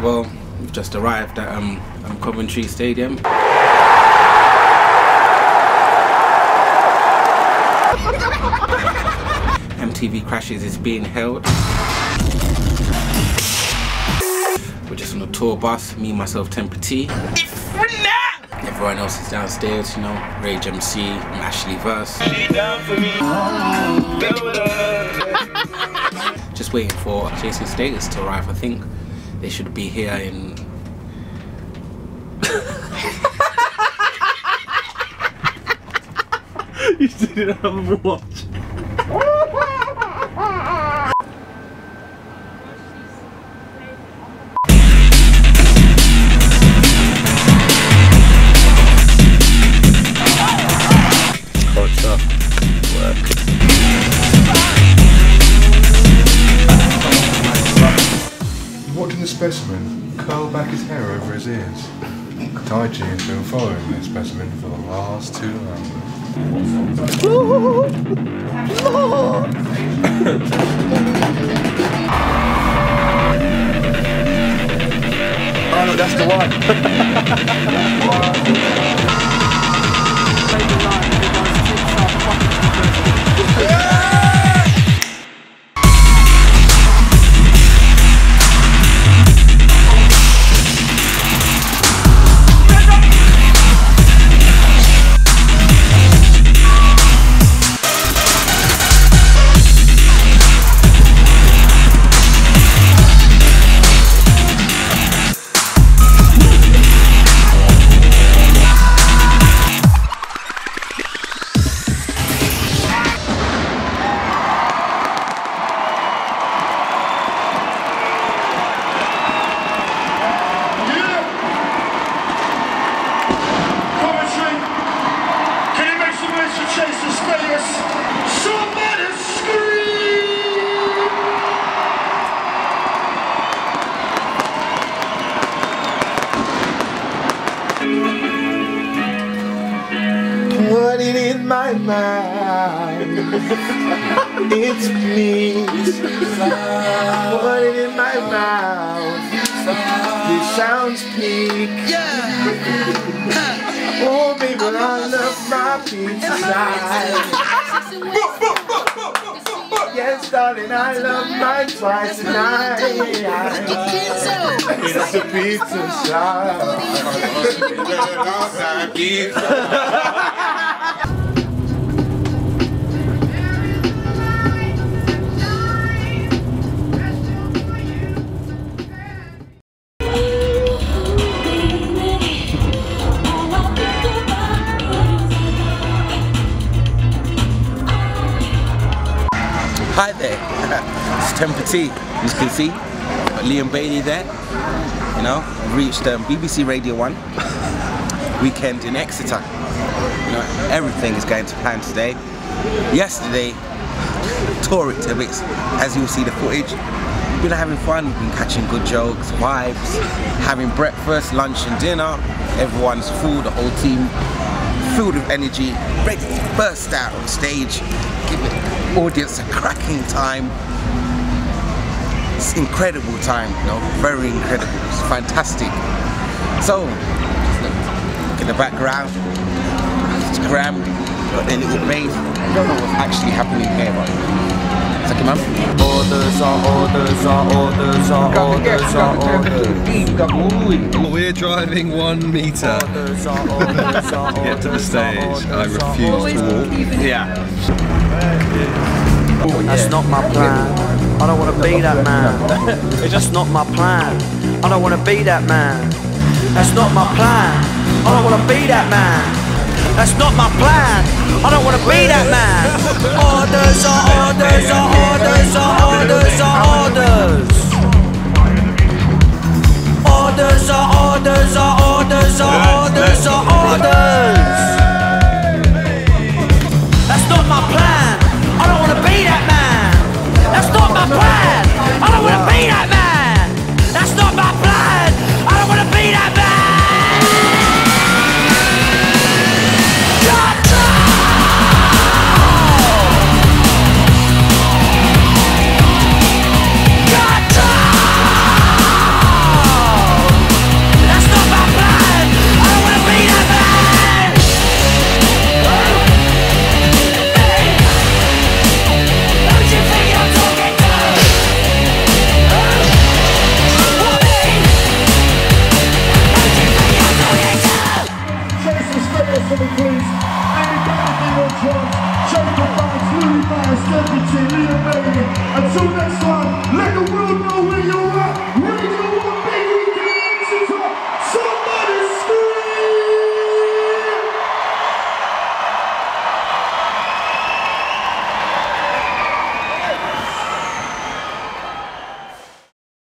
Well, we've just arrived at Coventry Stadium. MTV Crashes is being held. We're just on a tour bus, me, myself, Tempati. Everyone else is downstairs, you know, Rage MC and Ashley Verse. Just waiting for Jason Status to arrive. I think they should be here in... You didn't have a watch. Watching the specimen curl back his hair over his ears. Tai Chi has been following this specimen for the last 2 hours. Oh look, that's the one. Putting in my mind, it's me. Putting in my mouth, this sounds peak. Oh baby, I love my pizza side. Yes, darling, I love mine twice a night. It's a pizza side. Hi there, it's Tempati. You can see Liam Bailey there. You know, reached BBC Radio 1 weekend in Exeter. You know, everything is going to plan today. Yesterday, tore it to bits. As you'll see the footage, we've been having fun. We've been catching good jokes, vibes, having breakfast, lunch and dinner. Everyone's full, the whole team filled with energy, ready to burst out on stage, give the audience a cracking time. It's incredible time, you know, very incredible. It's fantastic. So, look in the background, it's crammed, got their little bass. I don't know what's actually happening here, but it's like, man. Orders are orders are orders are orders are orders. We're driving 1 metre to get to the stage. I refuse to walk. Yeah. That's not my plan. I don't want to be that man. That's not my plan. I don't want to be that man. That's not my plan. I don't want to be that man. That's not my plan. I don't want to be that man. Orders are orders are orders are orders are orders. Orders are orders are orders are orders are orders. That's not my plan. I don't want to be that man. That's not my plan. I don't want to be that man. That's not my plan. I don't want to be that man. Got ones. Jacob Banks, Louis Myers, Deputy, Liam Bailey. Until next time, let go.